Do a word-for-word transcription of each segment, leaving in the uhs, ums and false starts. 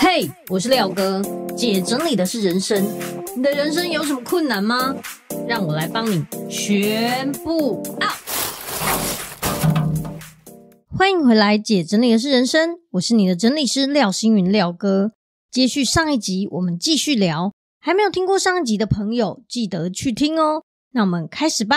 嘿，我是廖哥，姐整理的是人生。你的人生有什么困难吗？让我来帮你全部 out。欢迎回来，姐整理的是人生，我是你的整理师廖星云廖哥。接续上一集，我们继续聊。还没有听过上一集的朋友，记得去听哦。那我们开始吧。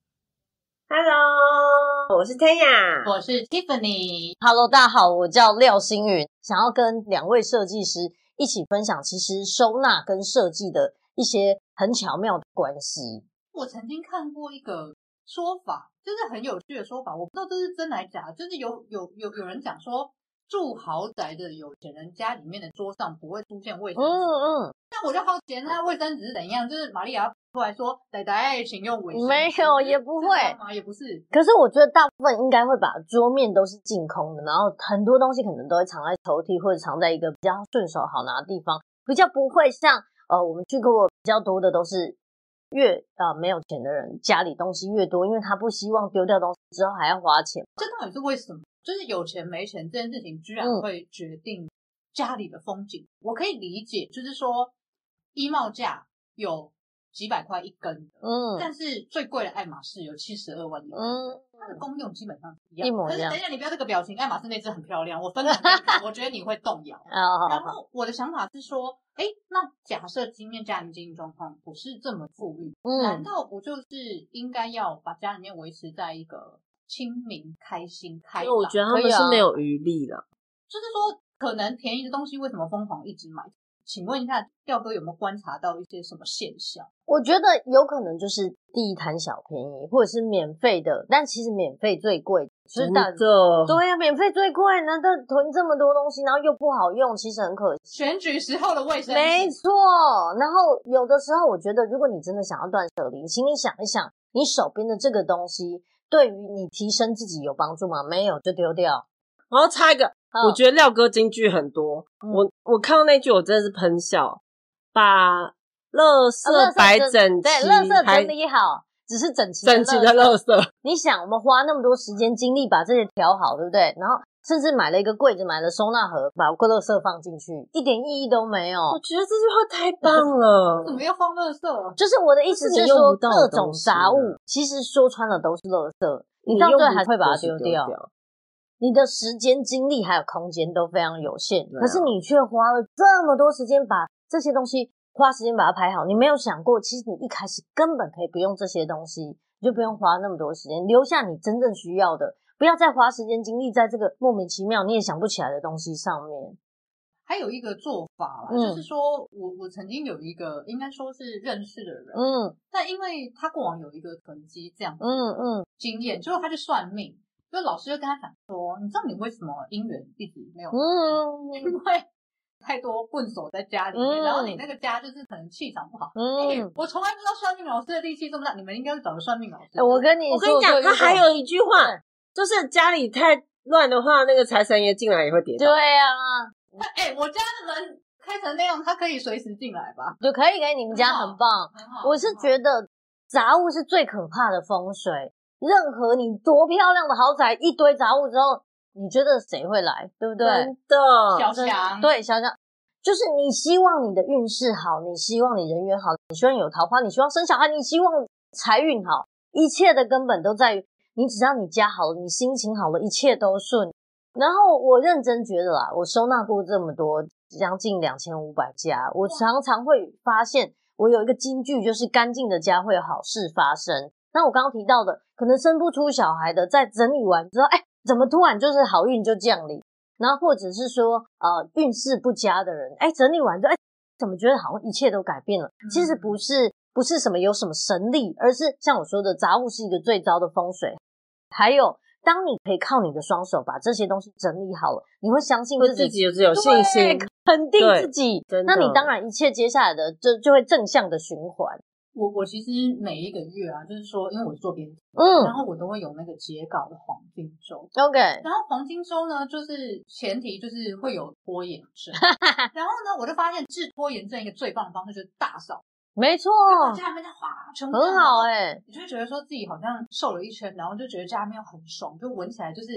Hello， 我是 Taya， 我是 Tiffany。 Hello， 大家好，我叫廖星云，想要跟两位设计师一起分享，其实收纳跟设计的一些很巧妙的关系。 我曾经看过一个说法，就是很有趣的说法，我不知道这是真还是假，就是有有有有人讲说，住豪宅的有钱人家里面的桌上不会出现卫生纸。 嗯嗯， 那我就好奇，那卫生纸是怎样？就是玛利亚出来说，仔仔请用卫生纸。 没有，也不会吗？也不是。 可是我觉得大部分应该会把桌面都是净空的，然后很多东西可能都会藏在抽屉或者藏在一个比较顺手好拿的地方，比较不会像呃我们去过比较多的都是越呃没有钱的人家里东西越多，因为他不希望丢掉东西之后还要花钱。 这到底是为什么？就是有钱没钱这件事情居然会决定家里的风景。嗯、我可以理解，就是说衣帽架有几百块一根的，嗯，但是最贵的爱马仕有七十二万一根，嗯，它的功用基本上一样， 一模一样。 可是等一下，你不要这个表情，爱马仕那只很漂亮，我分享给你，我觉得你会动摇。 哦、 然后我的想法是说，哎，那假设今天家庭经济状况不是这么富裕，嗯，难道不就是应该要把家里面维持在一个亲民、开心、开朗？ 我觉得他们是没有余力了、啊。 就是说，可能便宜的东西为什么疯狂一直买？请问一下，廖哥有没有观察到一些什么现象？ 我觉得有可能就是第一贪小便宜，或者是免费的，但其实免费最贵， 真的，对啊，免费最贵，难道囤这么多东西，然后又不好用，其实很可惜。 选举时候的卫生纸， 没错。然后有的时候，我觉得如果你真的想要断舍离，请你想一想，你手边的这个东西对于你提升自己有帮助吗？没有就丢掉。 然后插一个。我觉得廖哥金句很多，嗯、我我看到那句我真的是喷笑，把垃圾摆整齐， 对，垃圾整理好，只是整齐整齐的垃圾。 你想，我们花那么多时间精力把这些调好，对不对？然后甚至买了一个柜子，买了收纳盒，把垃圾放进去，一点意义都没有。 我觉得这句话太棒了。 怎么要放垃圾啊？ 就是我的意思是说，各种杂物其实说穿了都是垃圾，你到最后还会把它丢掉。你的时间、精力还有空间都非常有限，啊、可是你却花了这么多时间把这些东西花时间把它排好。你没有想过，其实你一开始根本可以不用这些东西，你就不用花那么多时间，留下你真正需要的，不要再花时间精力在这个莫名其妙你也想不起来的东西上面。 还有一个做法啦，嗯、就是说我我曾经有一个应该说是认识的人，嗯，但因为他过往有一个囤积这样子，嗯嗯，经验，结果他去算命。就老师就跟他讲说，你知道你为什么姻缘一直没有？嗯，因为太多棍手在家里面，嗯、然后你那个家就是可能气场不好。嗯、欸，我从来不知道算命老师的力气这么大，你们应该是找个算命老师。 欸、我跟你说， 我跟你讲，他还有一句话，就是家里太乱的话，那个财神爷进来也会跌倒。 对啊， 哎、欸，我家的门开成那样，他可以随时进来吧？ 就可以，可以，你们家很棒。 很好， 我是觉得杂物是最可怕的风水。任何你多漂亮的豪宅，一堆杂物之后，你觉得谁会来？对不对？ 真的， 小强， 对，小强，就是你希望你的运势好，你希望你人缘好，你希望有桃花，你希望生小孩，你希望财运好，一切的根本都在于你，只要你家好了，你心情好了，一切都顺。然后我认真觉得啦，我收纳过这么多，将近两千五百家，我常常会发现，我有一个金句，就是干净的家会有好事发生。那我刚刚提到的，可能生不出小孩的，在整理完之后，哎，怎么突然就是好运就降临？然后或者是说，呃，运势不佳的人，哎，整理完之后，哎，怎么觉得好像一切都改变了？嗯、其实不是，不是什么有什么神力，而是像我说的，杂物是一个最糟的风水。还有，当你可以靠你的双手把这些东西整理好了，你会相信自己， 自己有有信心， 肯定自己，那你当然一切接下来的就就会正向的循环。 我我其实每一个月啊，就是说，因为我是做编辑，嗯，然后我都会有那个截稿的黄金周 ，OK， 然后黄金周呢，就是前提就是会有拖延症，然后呢，我就发现治拖延症一个最棒的方式就是大扫， 没错， 家里面在哗全部很好哎、欸， 你就会觉得说自己好像瘦了一圈，然后就觉得家里面很爽，就闻起来就是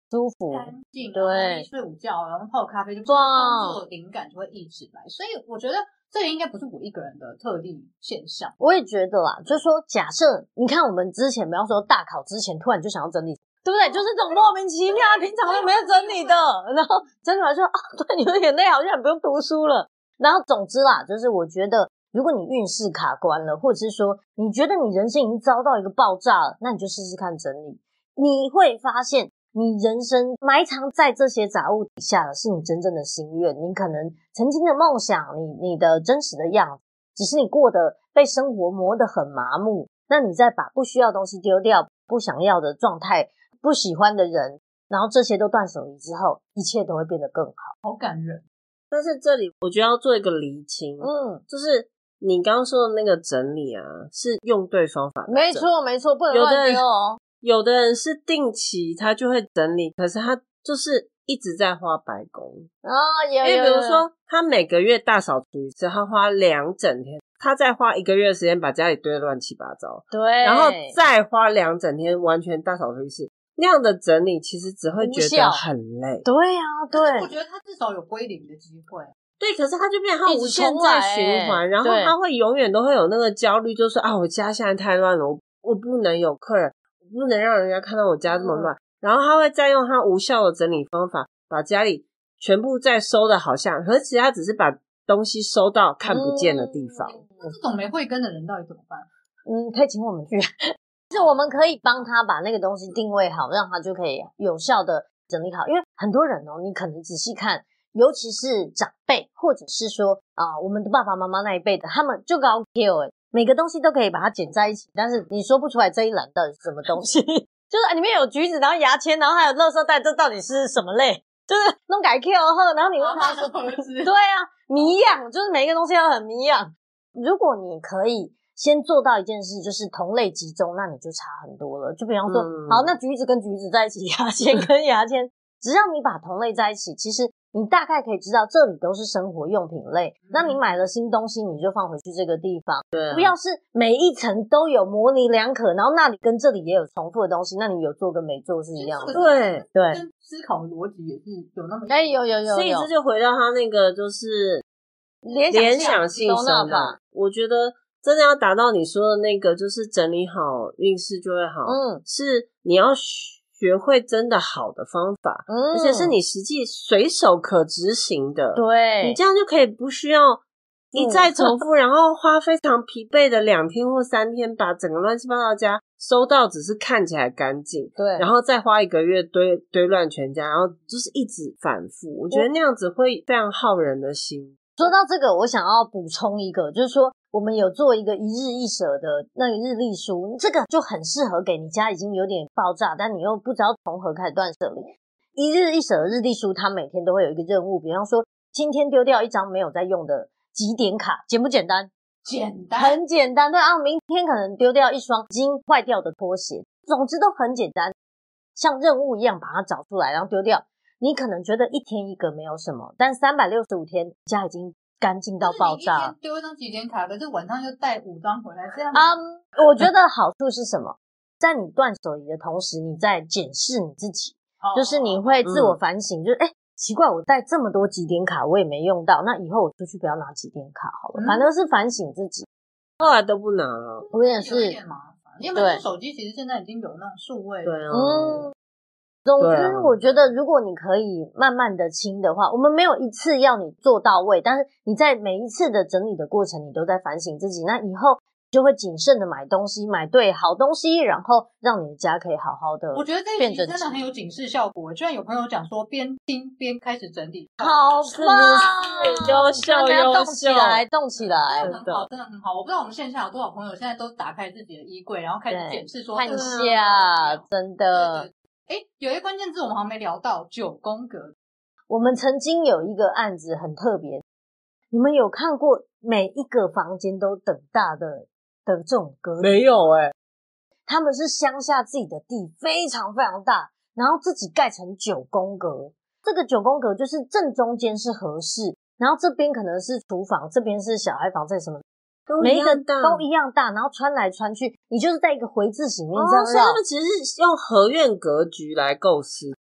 舒服、 干净， 对， 睡午觉，然后泡咖啡，就工作灵感就会一直来。所以我觉得这个应该不是我一个人的特例现象。 我也觉得啦，就是说，假设你看我们之前，比方说大考之前，突然就想要整理，对不对？就是这种莫名其妙，平常都没有整理的，然后整理完说啊，对，你有点累，好像也不用读书了。然后总之啦，就是我觉得。如果你运势卡关了，或者是说你觉得你人生已经遭到一个爆炸了，那你就试试看整理，你会发现你人生埋藏在这些杂物底下的是你真正的心愿，你可能曾经的梦想，你你的真实的样子，只是你过得被生活磨得很麻木，那你再把不需要的东西丢掉，不想要的状态，不喜欢的人，然后这些都断舍离之后，一切都会变得更好。 好感人。 但是这里我觉得要做一个厘清，嗯，就是你刚刚说的那个整理啊，是用对方法的， 没错没错，不能乱丢哦。 有的人是定期他就会整理，可是他就是一直在花白工哦，有有有。 因为比如说他每个月大扫除一次，他花两整天，他再花一个月的时间把家里堆得乱七八糟， 对， 然后再花两整天完全大扫除一次，那样的整理其实只会觉得很累。 对啊，对。 我觉得他至少有归零的机会。 对，可是他就变成他无限在循环，然后他会永远都会有那个焦虑，就是说啊，我家现在太乱了，我我不能有客人，我不能让人家看到我家这么乱，嗯、然后他会再用他无效的整理方法，把家里全部再收的好像，可是其实他只是把东西收到看不见的地方。 那、嗯、这种没慧根的人到底怎么办？ 嗯，可以请我们去，就是我们可以帮他把那个东西定位好，让他就可以有效的整理好，因为很多人哦，你可能仔细看。尤其是长辈，或者是说啊、呃，我们的爸爸妈妈那一辈的，他们就搞 Q 哎，每个东西都可以把它剪在一起，但是你说不出来这一栏到底是什么东西，就是里面有橘子，然后牙签，然后还有垃圾袋，这到底是什么类？就是弄改 Q 后，然后你问他说，对啊，迷样，就是每一个东西都很迷样。如果你可以先做到一件事，就是同类集中，那你就差很多了。就比方说，嗯、好，那橘子跟橘子在一起，牙签跟牙签，只要你把同类在一起，其实。你大概可以知道这里都是生活用品类，嗯、那你买了新东西你就放回去这个地方， 对、啊， 不要是每一层都有模棱两可，然后那里跟这里也有重复的东西，那你有做跟没做是一样的。 对对，跟思考的逻辑也是有那么哎有有有有， 所以这就回到他那个就是联想性生的，我觉得真的要达到你说的那个，就是整理好运势就会好，嗯，是你要学会真的好的方法，嗯，而且是你实际随手可执行的， 对， 你这样就可以不需要一再重复，嗯、然后花非常疲惫的两天或三天把整个乱七八糟的家收到只是看起来干净， 对， 然后再花一个月堆堆乱全家，然后就是一直反复，我觉得那样子会非常耗人的心。 说到这个，我想要补充一个，就是说我们有做一个一日一舍的那个日历书，这个就很适合给你家已经有点爆炸，但你又不知道从何开始断舍离。一日一舍的日历书，它每天都会有一个任务，比方说今天丢掉一张没有在用的集点卡，简不简单？ 简单， 很简单。对啊，明天可能丢掉一双已经坏掉的拖鞋，总之都很简单，像任务一样把它找出来，然后丢掉。你可能觉得一天一个没有什么，但三百六十五天家已经干净到爆炸。 你一天丢一张集点卡，可是晚上又带五张回来，这样。 嗯， um, 我觉得好处是什么？在你断舍离的同时，你在检视你自己，哦、就是你会自我反省，嗯、就是哎，奇怪，我带这么多集点卡，我也没用到，那以后我出去不要拿集点卡好了，嗯、反而是反省自己。 后来都不拿了， 我也是。 有点麻烦，因为手机其实现在已经有那种数位， 对啊， 嗯。总之我觉得如果你可以慢慢的清的话，我们没有一次要你做到位，但是你在每一次的整理的过程你都在反省自己，那以后就会谨慎的买东西，买对好东西，然后让你的家可以好好的。 我觉得这一集真的很有警示效果，居然有朋友讲说边听边开始整理， 好棒， 优秀优秀， 动起来动起来， 真的很好，真的很好。我不知道我们线下有多少朋友现在都打开自己的衣柜，然后开始检视说看一下，真的。 对对诶，有一个关键字我们好像没聊到，九宫格。 我们曾经有一个案子很特别，你们有看过每一个房间都等大的的这种格局？ 没有诶、欸、 他们是乡下自己的地非常非常大，然后自己盖成九宫格。这个九宫格就是正中间是和室，然后这边可能是厨房，这边是小孩房，这什么每一个都一样大，然后穿来穿去，你就是在一个回字形面这样绕。 哦，所以他们其实是用合院格局来构思。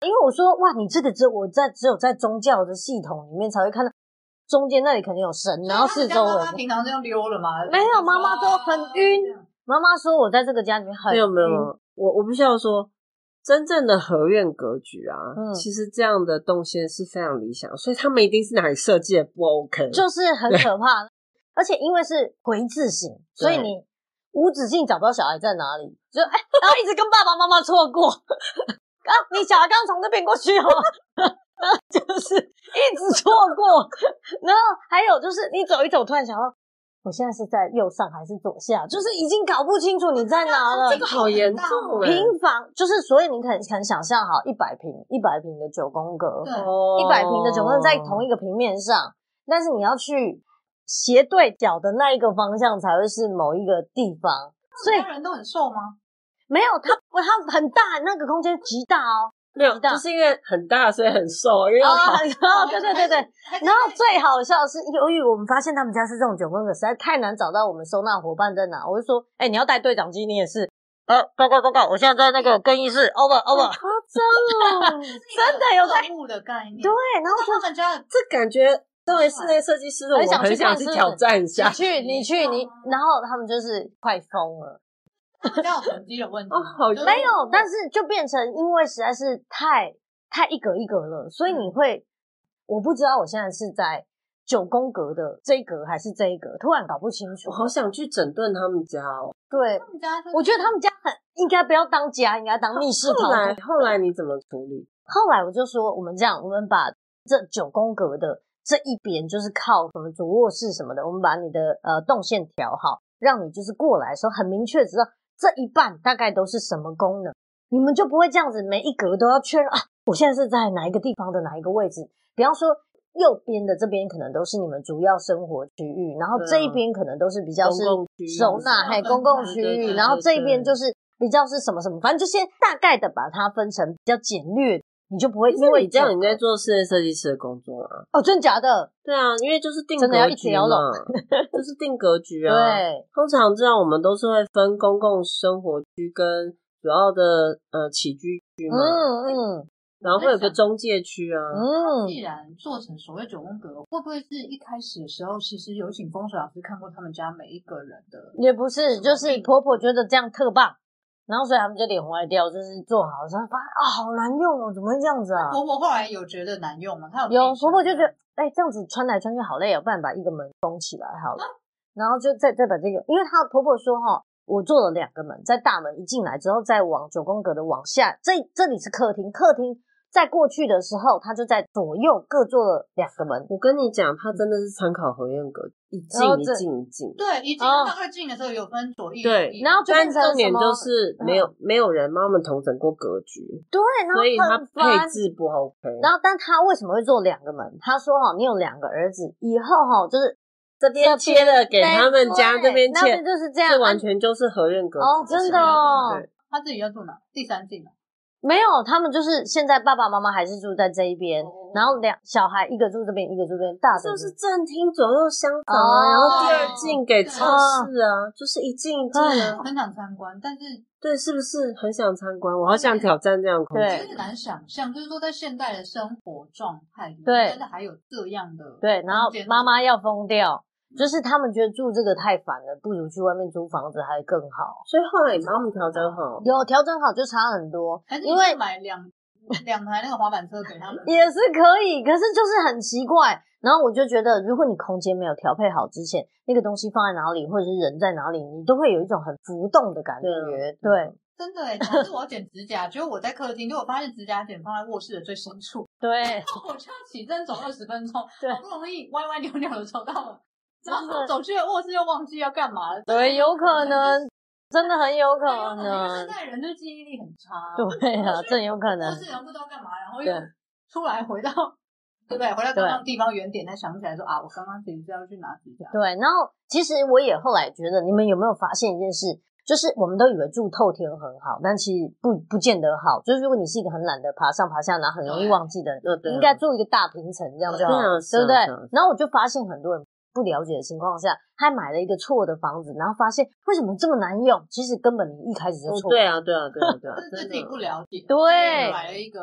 因为我说哇，你这个只我在只有在宗教的系统里面才会看到，中间那里肯定有神，然后四周围。 他平常这样溜了吗？ 没有，妈妈说很晕。妈妈说我在这个家里面很晕。 没有没有，我我必须要说，真正的合院格局啊，嗯、其实这样的动线是非常理想，所以他们一定是哪里设计的不 OK， 就是很可怕。而且因为是回字形，所以你无止境找不到小孩在哪里，就哎，然后一直跟爸爸妈妈错过。啊，你小孩刚从那边过去哦，就是一直错过。然后还有就是你走一走，突然想到，我现在是在右上还是左下，就是已经搞不清楚你在哪了。 这个好严重欸。 平房就是所以你可能可能想象好一百平一百平的九宫格，一百平的九宫格在同一个平面上，但是你要去斜对角的那一个方向才会是某一个地方。 所以人都很瘦吗？ 没有，它它很大，那个空间极大哦。 没有，就是因为很大，所以很瘦。因为哦，哦对对对对。然后最好笑的是，由于我们发现他们家是这种九宫格，实在太难找到我们收纳伙伴在哪。我就说，哎、欸，你要带对长机，你也是。呃，报告报告，我现在在那个更衣室 ，over over。 夸张哦， 真的有在物的概念。 对，然后他们家这感觉。作为室内设计师的我，很想去挑战一下。 你去，你去，你，然后他们就是快疯了。 这样痕迹的问题哦，好没有，但是就变成因为实在是太太一格一格了，所以你会，我不知道我现在是在九宫格的这一格还是这一格，突然搞不清楚。 我好想去整顿他们家哦。 对，他们家我觉得他们家很应该不要当家，应该当密室逃脱。 后来后来你怎么处理？ 后来我就说，我们这样，我们把这九宫格的这一边就是靠什么主卧室什么的，我们把你的呃动线调好，让你就是过来的时候很明确知道这一半大概都是什么功能，你们就不会这样子每一格都要确认啊，我现在是在哪一个地方的哪一个位置。比方说右边的这边可能都是你们主要生活区域，然后这一边可能都是比较是收纳还有公共区域，然后这一边就是比较是什么什么，反正就先大概的把它分成比较简略，你就不会因为你这样你在做室内设计师的工作啊？ 哦，真的假的？ 对啊，因为就是定格局嘛， 真的要一条龙就是定格局啊。 对， 通常这样我们都是会分公共生活区跟主要的呃起居区嘛，嗯嗯，然后会有个中介区啊。 嗯，既然做成所谓九宫格，会不会是一开始的时候，其实有请风水老师看过他们家每一个人的？ 也不是，就是婆婆觉得这样特棒。然后所以他们就脸歪掉，就是做好，然后发现啊好难用哦，怎么会这样子啊？ 婆婆后来有觉得难用吗？她有有婆婆就觉得，哎、欸，这样子穿来穿去好累哦，不然把一个门封起来好了。啊、然后就再再把这个，因为她婆婆说哈，我做了两个门，在大门一进来之后，再往九宫格的往下，这这里是客厅，客厅。在过去的时候，他就在左右各做了两个门。 我跟你讲，他真的是参考合院格，一进一进一进。 对，一进到二进的时候有分左右。 对， 然后就变成重点就是没有、嗯、没有人帮他们统整过格局。 对，然后所以他配置不 OK。 然后，但他为什么会做两个门？他说哈，你有两个儿子，以后哈就是这边切了给他们家，这边切， 那就是这样， 这完全就是合院格哦，真的哦。 他自己要住哪？第三进啊。 没有，他们就是现在爸爸妈妈还是住在这一边，哦、然后两小孩一个住这边，一个住这边，大的就是正厅左右相反啊，哦、然后第二进给测试啊，哦、就是一进一进啊。 很想参观，但是对，是不是很想参观？我好想挑战这样的空间， 有点难想象，就是说在现代的生活状态里， 对， 真的还有这样的对，然后妈妈要疯掉。就是他们觉得住这个太烦了，不如去外面租房子还更好。 所以后来你把他们调整好， 有调整好就差很多。 因为买两两台那个滑板车给他们也是可以，可是就是很奇怪。然后我就觉得，如果你空间没有调配好之前，那个东西放在哪里，或者是人在哪里，你都会有一种很浮动的感觉。对，对真的哎，假设我要剪指甲，结果我在客厅，结果发现指甲剪放在卧室的最深处。 对， 我就要起身走二十分钟， 对， 好不容易歪歪扭扭的走到了。然后走去了卧室又忘记要干嘛了， 对，有可能，真的很有可能。 现在人的记忆力很差， 对啊，真有可能。 卧室然后不知道干嘛，然后又出来回到，对不对？回到刚刚地方原点，才想起来说啊，我刚刚其实是要去拿指甲。 对，然后其实我也后来觉得，你们有没有发现一件事？就是我们都以为住透天很好，但其实不不见得好。就是如果你是一个很懒得爬上爬下，然后很容易忘记的人，应该住一个大平层这样就好，对不对？然后我就发现很多人不了解的情况下，他买了一个错的房子，然后发现为什么这么难用？其实根本你一开始就错、 哦。对啊，对啊，对啊，对啊， 是自己不了解， 对， 买了一个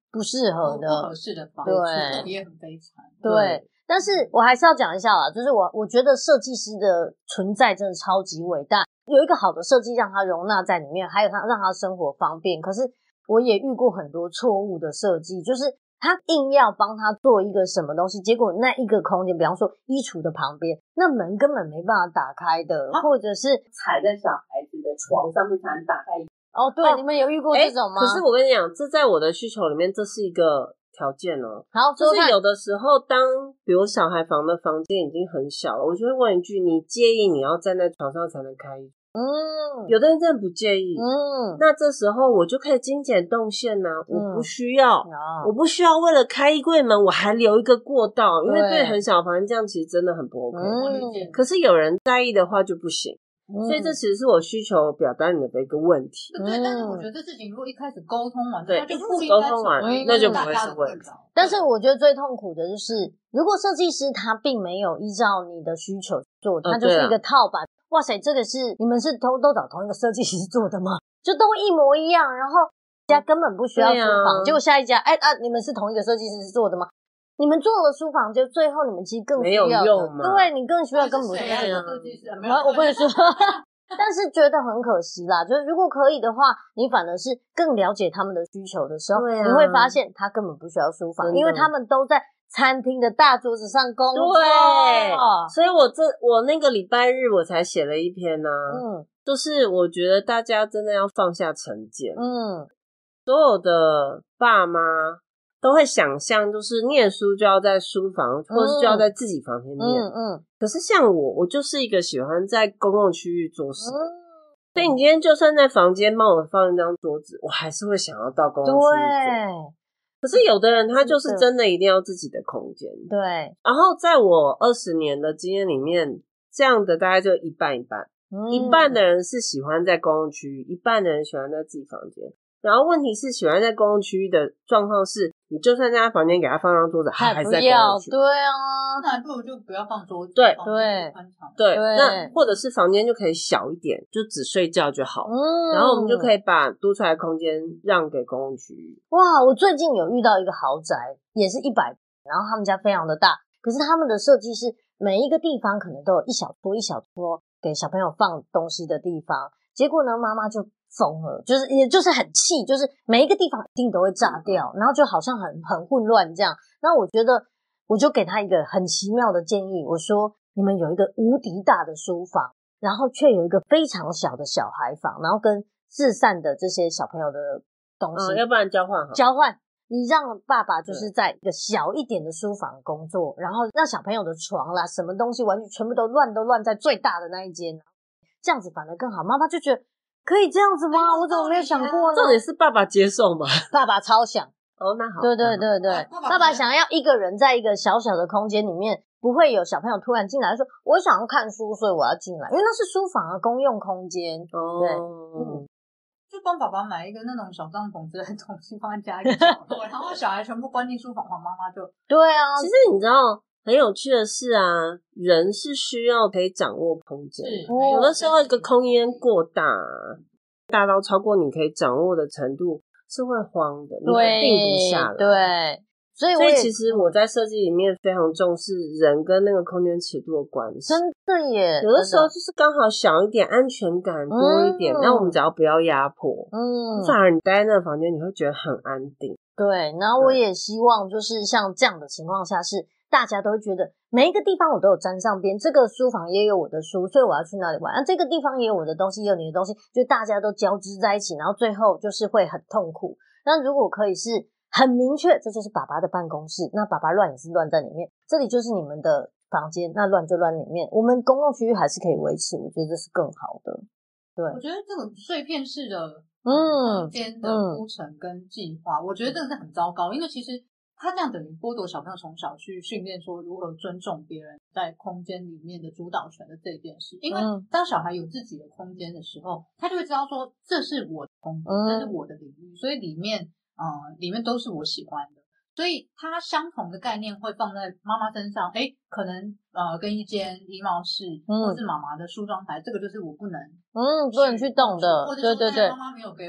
不适合的、 不合适的房子，对，也很悲惨。 对，对但是我还是要讲一下啦，就是我我觉得设计师的存在真的超级伟大，有一个好的设计让它容纳在里面，还有它让它生活方便。可是我也遇过很多错误的设计，就是他硬要帮他做一个什么东西，结果那一个空间，比方说衣橱的旁边，那门根本没办法打开的，啊、或者是踩在小孩子的床上面才能打开。 哦，对，哦、你们有遇过这种吗？ 可是我跟你讲，这在我的需求里面，这是一个条件哦。 好， 就是有的时候，当比如小孩房的房间已经很小了，我就会问一句：你介意你要站在床上才能开衣？嗯，有的人真的不介意。嗯，那这时候我就可以精简动线啊，嗯、我不需要，嗯、我不需要为了开衣柜门我还留一个过道，因为对很小房间这样其实真的很不 OK。嗯、可是有人在意的话就不行。嗯、所以这其实是我需求表达你的一个问题。 对，嗯、但是我觉得这事情如果一开始沟通完， 对， 就沟通完那就不会是问题。 但是我觉得最痛苦的就是，如果设计师他并没有依照你的需求做，他就是一个套版。哦哇塞，这个是你们是都都找同一个设计师做的吗？就都一模一样，然后家根本不需要书房，啊、结果下一家，哎啊，你们是同一个设计师做的吗？你们做了书房，就最后你们其实更需要的， 没有用嘛？ 对，你更需要，更不需要。我我不能说，但是觉得很可惜啦。就是如果可以的话，你反而是更了解他们的需求的时候，啊、你会发现他根本不需要书房，因为他们都在餐厅的大桌子上工作。 对，所以我这我那个礼拜日我才写了一篇啊，嗯，就是我觉得大家真的要放下成见，嗯，所有的爸妈都会想象就是念书就要在书房，嗯、或是就要在自己房间念，嗯嗯。可是像我，我就是一个喜欢在公共区域做事，嗯、所以你今天就算在房间帮我放一张桌子，我还是会想要到公共区域做。对。可是有的人他就是真的一定要自己的空间， 对。 然后在我二十年的经验里面，这样的大概就一半一半，嗯、一半的人是喜欢在公共区域，一半的人喜欢在自己房间。然后问题是喜欢在公共区域的状况是，你就算在他房间给他放张桌子，他还是在公共区域。 对啊， 那还不如就不要放桌子。 对对对，那或者是房间就可以小一点，就只睡觉就好。嗯，然后我们就可以把多出来的空间让给公共区域。 哇，我最近有遇到一个豪宅，也是一百，然后他们家非常的大，可是他们的设计是每一个地方可能都有一小撮一小撮给小朋友放东西的地方，结果呢，妈妈就疯了，就是也就是很气，就是每一个地方一定都会炸掉，然后就好像很很混乱这样。那我觉得我就给他一个很奇妙的建议，我说你们有一个无敌大的书房，然后却有一个非常小的小孩房，然后跟四散的这些小朋友的东西， 嗯、要不然交换好， 交换。你让爸爸就是在一个小一点的书房工作，然后让小朋友的床啦，什么东西玩具全部都乱都乱在最大的那一间，这样子反而更好。妈妈就觉得可以这样子吗？我怎么没有想过呢？ 重点是爸爸接受吗？ 爸爸超想。 哦，那好。 对对对对，爸爸, 爸爸想要一个人在一个小小的空间里面，不会有小朋友突然进来说我想要看书，所以我要进来，因为那是书房啊，公用空间。哦，对，嗯。 就帮爸爸买一个那种小帐篷之类的东西放在家里角落，然后小孩全部关进书房，妈妈就对啊。 其实你知道很有趣的是啊，人是需要可以掌握空间，有的时候一个空间过大，大到超过你可以掌握的程度是会慌的，你会定不下来。 对。所以我所以其实我在设计里面非常重视人跟那个空间尺度的关系。 真的耶， 有的时候就是刚好小一点，安全感多一点，那、嗯、我们只要不要压迫，嗯，反而你待在那个房间你会觉得很安定。 对，然后我也希望就是像这样的情况下是大家都会觉得每一个地方我都有沾上边，这个书房也有我的书，所以我要去那里玩，啊，这个地方也有我的东西也有你的东西，就大家都交织在一起，然后最后就是会很痛苦。那如果可以是很明确，这就是爸爸的办公室，那爸爸乱也是乱在里面，这里就是你们的房间，那乱就乱里面，我们公共区域还是可以维持，我觉得这是更好的。对， 我觉得这种碎片式的空间的铺陈跟计划、嗯嗯、我觉得这个是很糟糕，因为其实他这样等于剥夺小朋友从小去训练说如何尊重别人在空间里面的主导权的这件事，因为当小孩有自己的空间的时候，他就会知道说这是我的空间、嗯、这是我的领域，所以里面嗯，里面都是我喜欢的，所以它相同的概念会放在妈妈身上。诶，可能呃跟一间衣帽室、嗯、或是妈妈的梳妆台，这个就是我不能嗯不能去动的， 或者说对对对， 妈妈没有给我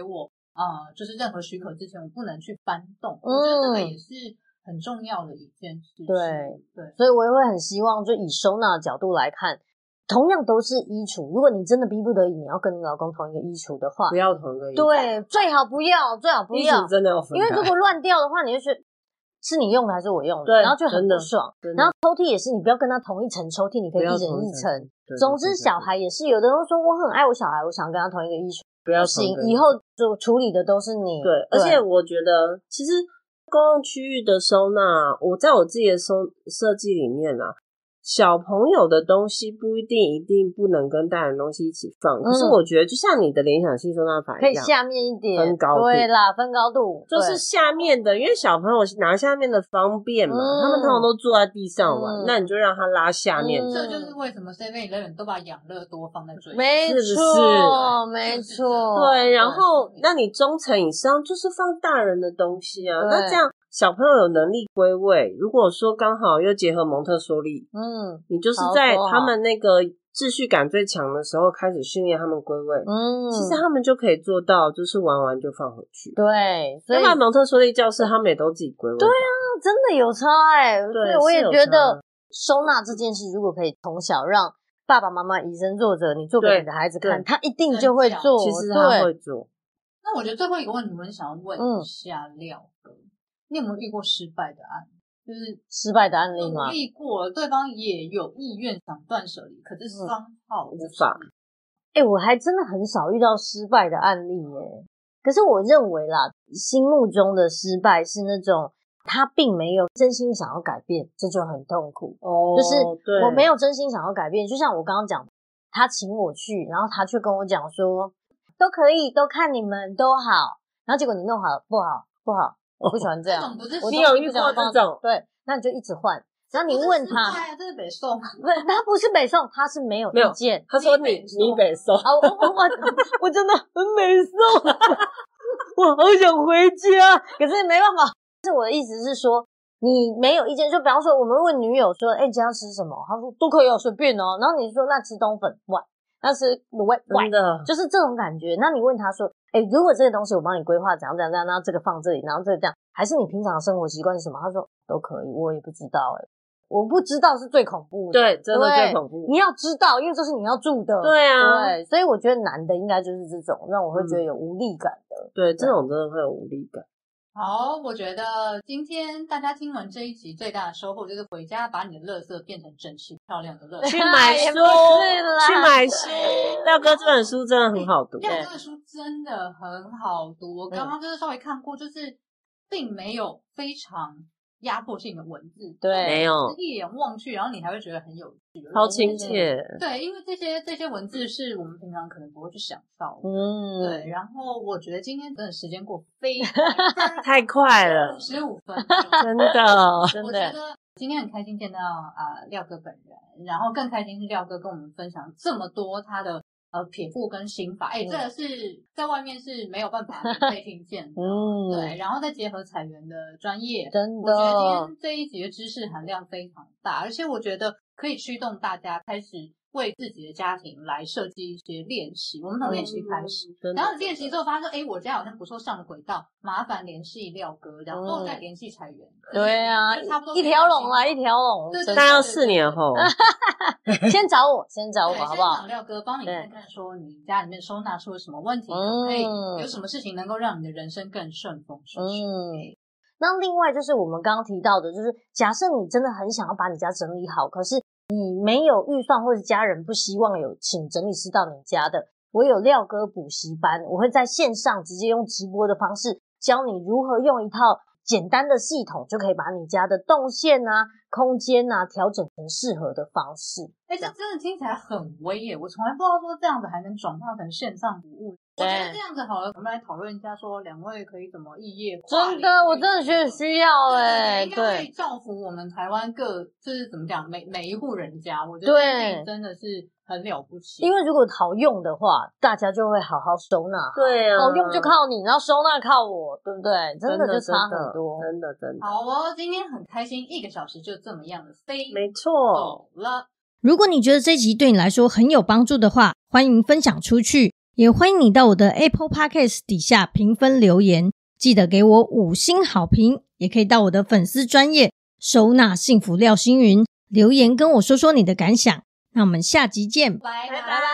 呃，就是任何许可之前，我不能去搬动。嗯、我觉得这个也是很重要的一件事情。 对对， 所以我也会很希望，就以收纳的角度来看，同样都是衣橱，如果你真的逼不得已，你要跟你老公同一个衣橱的话， 不要同一个衣橱。 对，最好不要，最好不要。 衣橱真的要分开， 因为如果乱掉的话，你就觉得是你用的还是我用的，然后就很不爽。然后抽屉也是，你不要跟他同一层抽屉，你可以一人一层。总之，小孩也是，有的人说我很爱我小孩，我想跟他同一个衣橱。 不要行，以后就处理的都是你。 对，而且我觉得其实公共区域的收纳，我在我自己的收设计里面啊，小朋友的东西不一定一定不能跟大人的东西一起放，嗯、可是我觉得就像你的联想性收纳法一样， 可以下面一点分高度， 对啦，分高度就是下面的，因为小朋友拿下面的方便嘛，嗯、他们通常都坐在地上玩，嗯、那你就让他拉下面。 嗯、这就是为什么 seven eleven 都把养乐多放在最没错，没错， 对。然后，那你中层以上就是放大人的东西啊，那这样。小朋友有能力归位，如果说刚好又结合蒙特梭利，嗯，你就是在他们那个秩序感最强的时候开始训练他们归位，嗯，其实他们就可以做到，就是玩完就放回去。 对，所以要不然蒙特梭利教室他们也都自己归位。 对啊，真的有差哎、欸。对，我也觉得收纳这件事，如果可以从小让爸爸妈妈以身作则，你做给你的孩子看，他一定就会做。 其实他会做。 那我觉得最后一个问题，我很想要问一下廖哥。嗯，你有没有遇过失败的案例？就是失败的案例吗？ 努力过了，对方也有意愿想断舍离，可是双号无法。 哎、欸，我还真的很少遇到失败的案例耶、欸。可是我认为啦，心目中的失败是那种他并没有真心想要改变，这就很痛苦。哦，就是我没有真心想要改变，就像我刚刚讲，他请我去，然后他却跟我讲说都可以，都看你们都好，然后结果你弄好了不好不好。我不喜欢这样， 你有遇过这种？ 对，那你就一直换。然后你问他， 这是北宋， 不是，他不是北宋，他是没有意见。 他说你你北宋， 啊，我我我我真的很北宋，我好想回家，可是没办法。是我的意思是说，你没有意见，就比方说我们问女友说，哎、欸，今天要吃什么？她说都可以哦，随便哦。然后你说那吃冬粉，哇，那是卤味， 真的就是这种感觉。那你问他说，哎、欸，如果这个东西我帮你规划怎样怎样怎样，然后这个放这里，然后这个这样，还是你平常的生活习惯是什么？他说都可以，我也不知道、欸，哎，我不知道是最恐怖的， 对，真的最恐怖。 你要知道，因为这是你要住的， 对啊， 对，所以我觉得难的应该就是这种让我会觉得有无力感的， 嗯、对，这种真的会有无力感。 好，我觉得今天大家听完这一集最大的收获就是回家把你的垃圾变成整齐漂亮的垃圾。 去买书，去买书。廖哥这本书真的很好读， 廖哥的书真的很好读。我刚刚就是稍微看过，就是并没有非常压迫性的文字， 对， 没有一眼望去，然后你还会觉得很有趣， 超亲切。 对，因为这些这些文字是我们平常可能不会去想到的。嗯，对。然后我觉得今天真的时间过非常太快了， 十五分， 真的真的。 我觉得今天很开心见到啊、呃、廖哥本人，然后更开心是廖哥跟我们分享这么多他的。呃，撇步跟心法，哎、欸，这个是在外面是没有办法被听见的，嗯，对，然后再结合彩源的专业， 真的， 我觉得今天这一集的知识含量非常大，而且我觉得可以驱动大家开始为自己的家庭来设计一些练习。我们从练习开始，嗯、然后练习之后发现，哎、欸，我家好像不错，上了轨道，麻烦联系廖哥，然后再联系彩源。 对啊，差不多一条龙啦，一条龙， 大概要四年后。 先找我，先找我好不好？ 先找廖哥帮你看看，说你家里面收纳出了什么问题，可可以有什么事情能够让你的人生更顺风顺水。嗯， 那另外就是我们刚刚提到的，就是假设你真的很想要把你家整理好，可是你没有预算或者家人不希望有请整理师到你家的，我有廖哥补习班，我会在线上直接用直播的方式教你如何用一套简单的系统就可以把你家的动线啊、空间啊调整成适合的方式。 哎、欸，这真的听起来很威耶！我从来不知道说这样子还能转化成线上服务。我觉得这样子好了，我们来讨论一下，说两位可以怎么异业跨领域。 真的，我真的觉得需要哎、欸， 对，可以造福我们台湾各，就是怎么讲，每每一户人家。我觉得这真的是很了不起。 因为如果好用的话，大家就会好好收纳。 对啊， 好用就靠你，然后收纳靠我，对不对？真的就差很多， 真的真的。 好哦，今天很开心，一个小时就这么样的飞， 没错。 走了。 如果你觉得这集对你来说很有帮助的话，欢迎分享出去。 也欢迎你到我的 Apple Podcast 底下评分留言，记得给我五星好评，也可以到我的粉丝专页收纳幸福廖星云留言跟我说说你的感想。那我们下集见， 拜拜拜。